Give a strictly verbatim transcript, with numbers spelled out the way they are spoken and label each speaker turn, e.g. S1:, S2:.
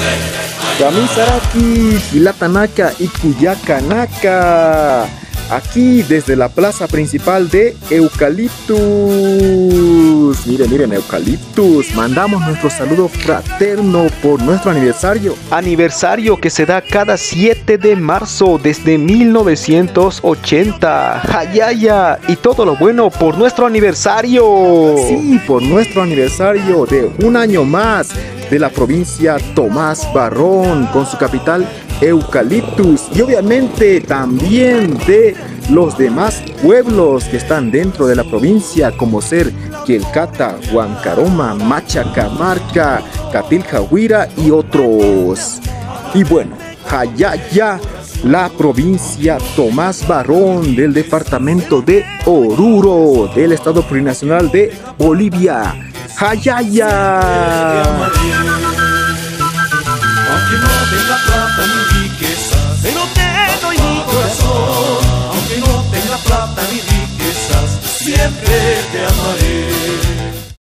S1: Kamisaraki, Hilatanaka y Cuyacanaka. Aquí desde la plaza principal de Eucaliptus. Miren, miren, Eucaliptus. Mandamos nuestro saludo fraterno por nuestro aniversario. Aniversario que se da cada siete de marzo desde mil novecientos ochenta. ¡Hayaya! Y todo lo bueno por nuestro aniversario. Sí, por nuestro aniversario de un año más de la provincia Tomás Barrón con su capital Eucaliptus, y obviamente también de los demás pueblos que están dentro de la provincia, como ser Quelcata, Huancaroma, Machacamarca, Catiljahuira y otros. Y bueno, Hayaya, la provincia Tomás Barrón del departamento de Oruro, del estado plurinacional de Bolivia. Hayaya.
S2: Aunque no tenga plata ni riquezas, pero te doy mi corazón. Aunque no tenga plata ni riquezas, siempre te amaré.